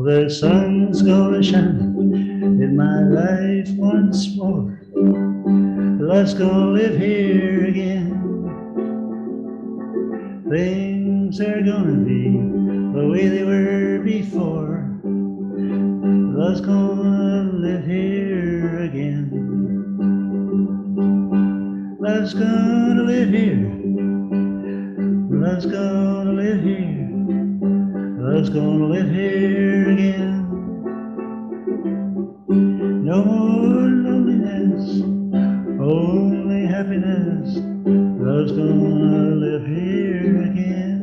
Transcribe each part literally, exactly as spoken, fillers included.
the sun's gonna shine in my life once more. Love's gonna live here again. Things are gonna be the way they were before. Love's gonna live here again. Love's gonna live here. Love's gonna live here. Love's gonna live here again. No more loneliness, only happiness. Love's gonna live here again.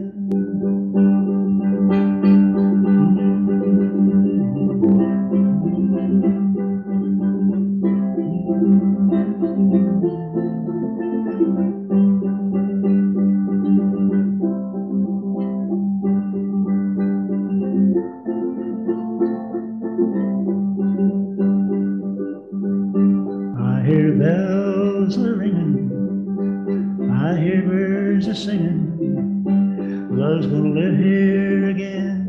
I hear bells are ringing, I hear birds are singing. Love's gonna live here again.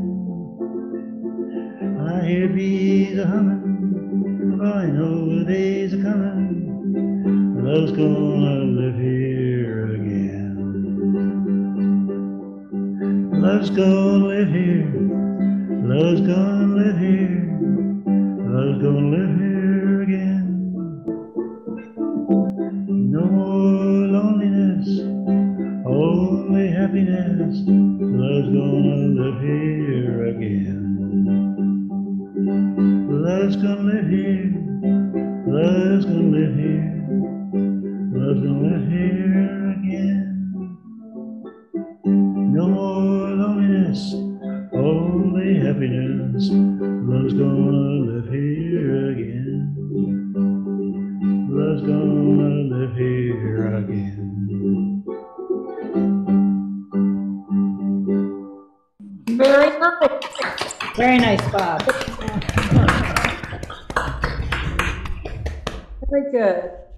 I hear bees a humming, oh, I know the days are coming. Love's gonna live here again. Love's gonna live here. Love's gonna live here. Love's gonna live here again. No more loneliness, only happiness. Love's gonna live here again. Love's gonna live here. Love's gonna live here. Love's gonna live here again. No more loneliness, only happiness. Love's gonna live here again. Love's gonna live here again. Very nice. Very nice, Bob. Very good.